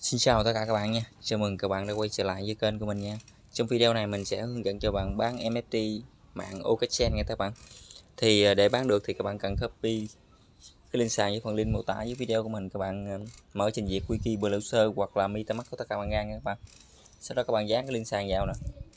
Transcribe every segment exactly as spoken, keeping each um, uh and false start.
Xin chào tất cả các bạn nha. Chào mừng các bạn đã quay trở lại với kênh của mình nha. Trong video này mình sẽ hướng dẫn cho bạn bán en ép tê mạng Okchain nha các bạn. Thì để bán được thì các bạn cần copy cái link sàn với phần link mô tả dưới video của mình. Các bạn mở trình duyệt Wiki Browser hoặc là MetaMask của tất cả bạn ra nha các bạn. Sau đó các bạn dán cái link sàn vào nè.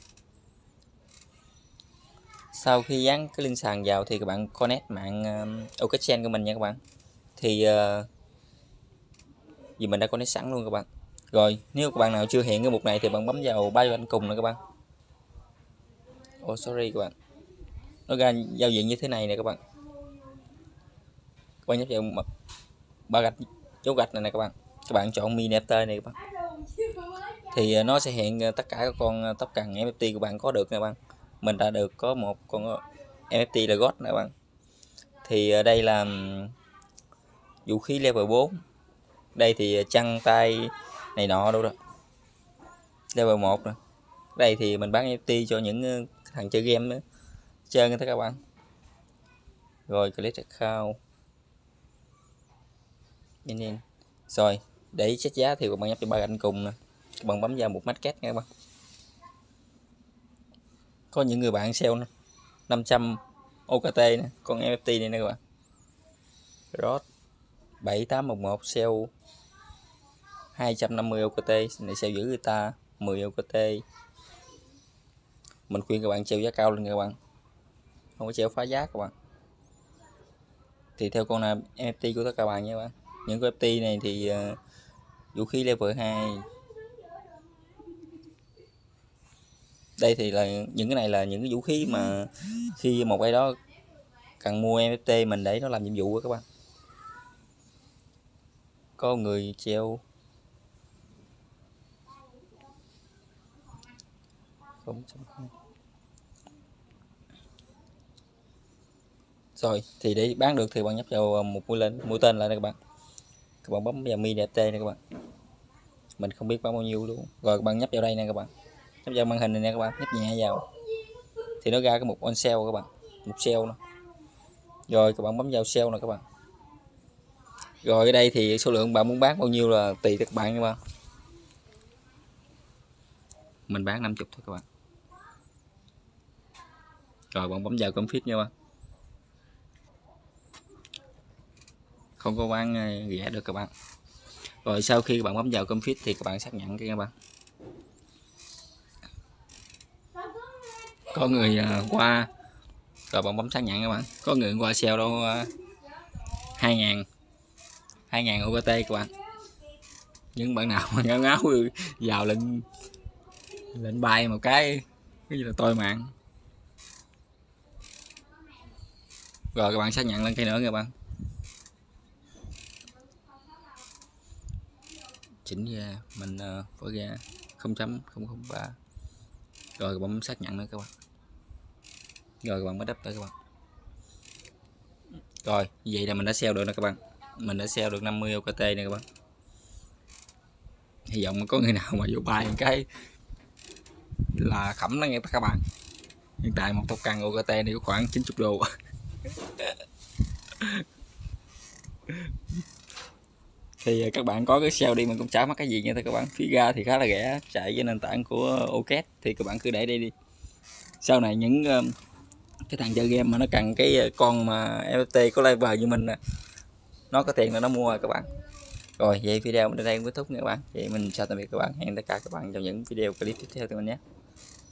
Sau khi dán cái link sàn vào thì các bạn connect mạng Okchain của mình nha các bạn. Thì uh, vì mình đã connect sẵn luôn các bạn. Rồi nếu các bạn nào chưa hiện cái mục này thì bạn bấm vào ba dấu cùng nữa các bạn. Oh sorry các bạn, nó ra giao diện như thế này nè các bạn. Các bạn nhấp vào ba gạch dấu gạch này nè các bạn. Các bạn chọn mini ép tê này các bạn, thì nó sẽ hiện tất cả các con top cần en ép tê của bạn có được nè các bạn. Mình đã được có một con en ép tê là God nè các bạn. Thì đây là vũ khí level bốn. Đây thì chăn tay này nọ đâu đó level một nè. Đây thì mình bán en ép tê cho những thằng chơi game nữa chơi người ta các bạn. Rồi click account nhanh. Rồi để xét giá thì các bạn nhấp cho ba gạch cùng nè, các bạn bấm vào một market nha các bạn. Có những người bạn sale năm trăm o ca tê nè, con en ép tê này nè các bạn. Rod bảy tám một một sale hai trăm năm mươi o ca tê này, sale giữ người ta mười o ca tê. Mình khuyên các bạn treo giá cao lên các bạn, không có treo phá giá các bạn. Thì theo con nào en ép tê của tất cả các bạn nha các bạn. Những con en ép tê này thì uh, vũ khí level hai. Đây thì là những cái này là những cái vũ khí mà khi một ai đó cần mua en ép tê mình để nó làm nhiệm vụ các bạn. Có người treo không. Rồi thì để bán được thì bạn nhấp vào một mũi lên mũi tên lại đây các bạn. Các bạn bấm vào mini ép tê này các bạn. Mình không biết bán bao nhiêu luôn. Rồi các bạn nhấp vào đây nè các bạn. Nhấp vào màn hình này nè các bạn, nhấp nhẹ vào thì nó ra cái mục on sale các bạn, mục sale nữa. Rồi các bạn bấm vào sale nè các bạn. Rồi ở đây thì số lượng bạn muốn bán bao nhiêu là tùy các bạn các bạn. Mình bán năm mươi thôi các bạn. Rồi bạn bấm vào config nha bạn. Không có bán rẻ được các bạn. Rồi sau khi các bạn bấm vào config thì các bạn xác nhận các bạn. Có người uh, qua rồi bạn bấm xác nhận các bạn. Có người qua sale đâu uh, hai ngàn hai ngàn o ca tê các bạn. Những bạn nào mà ngáo ngáo vào lệnh lệnh bay một cái cái gì là tôi mạng. Rồi các bạn xác nhận lên cái nữa các bạn. Chỉnh ra mình uh, phổ ra không chấm không không ba. Rồi các bạn xác nhận nữa các bạn. Rồi các bạn mới đắp tới các bạn. Rồi vậy là mình đã sell được nè các bạn. Mình đã sell được năm mươi o ca tê nè các bạn. Hy vọng có người nào mà vô bài cái là khẩm nó nghe các bạn. Hiện tại một top căn o ca tê này có khoảng chín mươi đô. Thì các bạn có cái sale đi mình cũng chả mất cái gì nha các bạn. Phí ga thì khá là rẻ, chạy với nền tảng của Okchain thì các bạn cứ để đây đi. Sau này những cái thằng chơi game mà nó cần cái con mà en ép tê có level như mình nè, nó có tiền là nó mua rồi các bạn. Rồi vậy video đến đây cũng kết thúc nha các bạn. Vậy mình chào tạm biệt các bạn, hẹn tất cả các bạn trong những video clip tiếp theo của mình nhé.